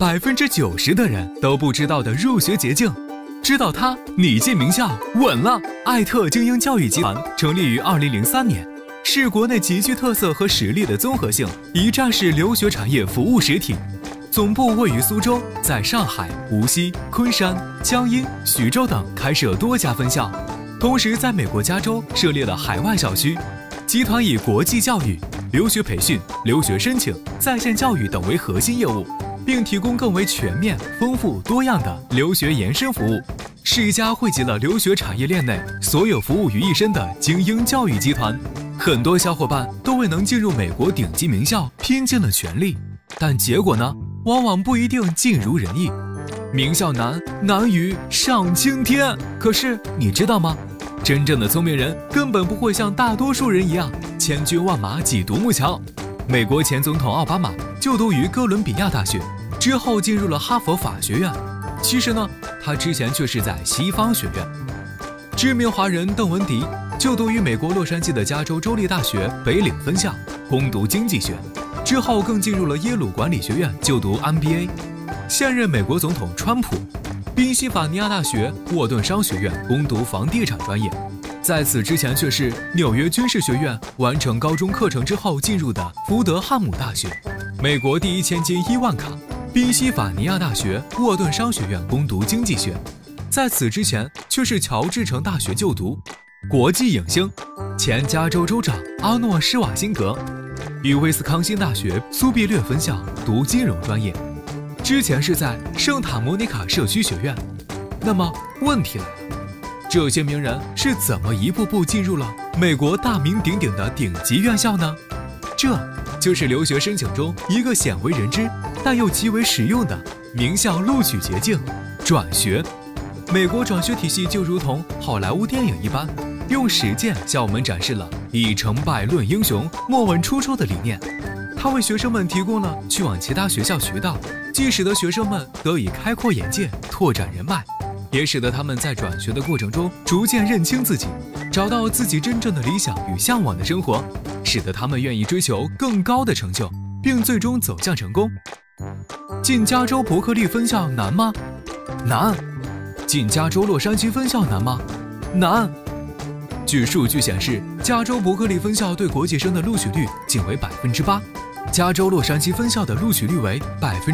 90%的人都不知道的入学捷径。知道它，你进名校稳了。艾特精英教育集团成立于2003年，是国内极具特色和实力的综合性一站式留学产业服务实体。总部位于苏州，在上海、无锡、昆山、江阴、徐州等开设多家分校，同时在美国加州设立了海外校区。集团以国际教育、留学培训、留学申请、在线教育等为核心业务，并提供更为全面、丰富、多样的留学延伸服务，是一家汇集了留学产业链内所有服务于一身的精英教育集团。很多小伙伴都为能进入美国顶级名校拼尽了全力，但结果呢，往往不一定尽如人意。名校难于上青天，可是你知道吗？真正的聪明人根本不会像大多数人一样千军万马挤独木桥。美国前总统奥巴马就读于哥伦比亚大学，之后进入了哈佛法学院。其实呢，他之前却是在西方学院。知名华人邓文迪就读于美国洛杉矶的加州州立大学北岭分校，攻读经济学，之后更进入了耶鲁管理学院就读 MBA。现任美国总统川普，宾夕法尼亚大学沃顿商学院攻读房地产专业，在此之前却是纽约军事学院完成高中课程之后进入的福德汉姆大学，美国第一千金伊万卡，宾夕法尼亚大学沃顿商学院攻读经济学，在此之前却是乔治城大学就读。国际影星，前加州州长阿诺·施瓦辛格，于威斯康辛大学苏必略分校读金融专业，之前是在圣塔莫尼卡社区学院。那么问题来了，这些名人是怎么一步步进入了美国大名鼎鼎的顶级院校呢？这就是留学申请中一个鲜为人知但又极为实用的名校录取捷径——转学。美国转学体系就如同好莱坞电影一般，用实践向我们展示了以成败论英雄，莫问出处的理念。它为学生们提供了去往其他学校渠道，既使得学生们得以开阔眼界、拓展人脉，也使得他们在转学的过程中逐渐认清自己，找到自己真正的理想与向往的生活，使得他们愿意追求更高的成就，并最终走向成功。进加州伯克利分校难吗？难。进加州洛杉矶分校难吗？难。据数据显示，加州伯克利分校对国际生的录取率仅为8%，加州洛杉矶分校的录取率为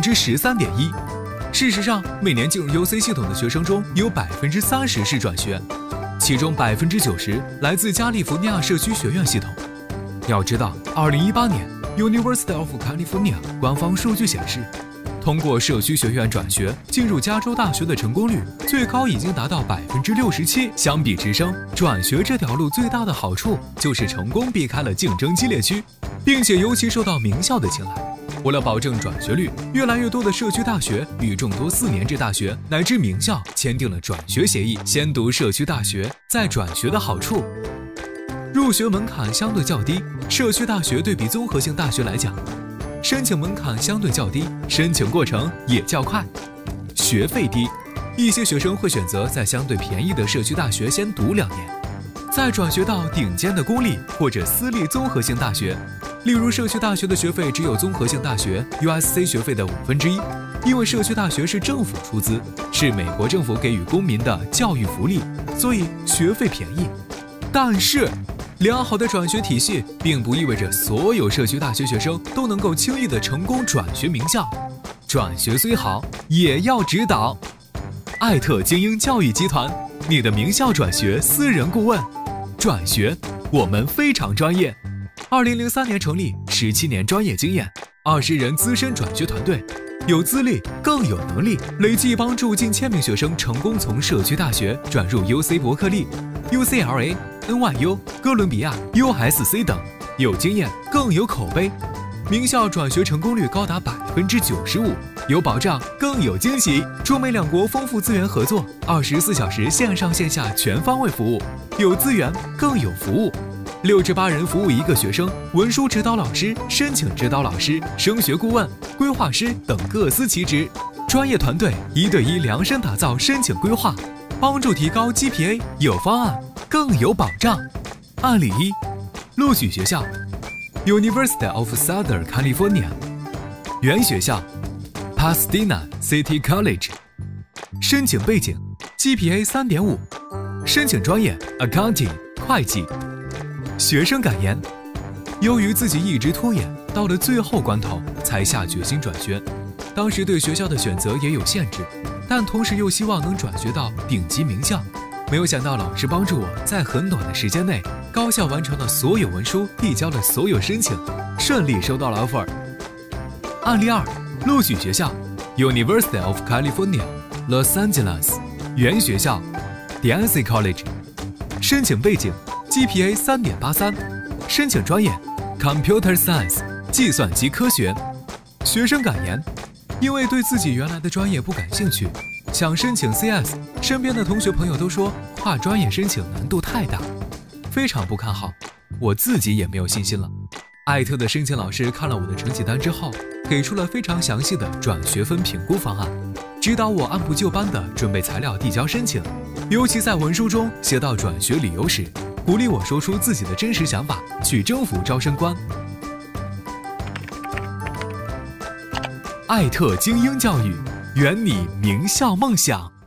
13.1%。事实上，每年进入 UC 系统的学生中有30%是转学，其中90%来自加利福尼亚社区学院系统。要知道，2018年 University of California 官方数据显示，通过社区学院转学进入加州大学的成功率最高已经达到67%。相比直升，转学这条路最大的好处就是成功避开了竞争激烈区，并且尤其受到名校的青睐。为了保证转学率，越来越多的社区大学与众多4年制大学乃至名校签订了转学协议，先读社区大学再转学的好处。入学门槛相对较低，社区大学对比综合性大学来讲，申请门槛相对较低，申请过程也较快。学费低，一些学生会选择在相对便宜的社区大学先读2年，再转学到顶尖的公立或者私立综合性大学。例如社区大学的学费只有综合性大学 USC 学费的1/5，因为社区大学是政府出资，是美国政府给予公民的教育福利，所以学费便宜。但是良好的转学体系并不意味着所有社区大学学生都能够轻易的成功转学名校，转学虽好，也要指导。艾特精英教育集团，你的名校转学私人顾问。转学，我们非常专业。2003年成立，17年专业经验，20人资深转学团队，有资历更有能力，累计帮助近1000名学生成功从社区大学转入 UC 伯克利、UCLA、NYU、哥伦比亚、USC 等，有经验更有口碑，名校转学成功率高达95%，有保障更有惊喜。中美两国丰富资源合作，24小时线上线下全方位服务，有资源更有服务。6至8人服务一个学生，文书指导老师、申请指导老师、升学顾问、规划师等各司其职，专业团队1对1量身打造申请规划，帮助提高 GPA， 有方案更有保障。案例1，录取学校 University of Southern California， 原学校 Pasadena City College。申请背景 GPA 3.5， 申请专业 Accounting 会计。学生感言：由于自己一直拖延，到了最后关头才下决心转学。当时对学校的选择也有限制，但同时又希望能转学到顶级名校。没有想到老师帮助我在很短的时间内高效完成了所有文书，递交了所有申请，顺利收到了 offer。案例2，录取学校 University of California Los Angeles， 原学校 D'Ancy College。申请背景 GPA 3.83， 申请专业 Computer Science 计算机科学。学生感言：因为对自己原来的专业不感兴趣，想申请 CS， 身边的同学朋友都说跨专业申请难度太大，非常不看好，我自己也没有信心了。艾特的申请老师看了我的成绩单之后，给出了非常详细的转学分评估方案，指导我按部就班的准备材料递交申请，尤其在文书中写到转学理由时，鼓励我说出自己的真实想法，去征服招生官。艾特精英教育，圆你名校梦想。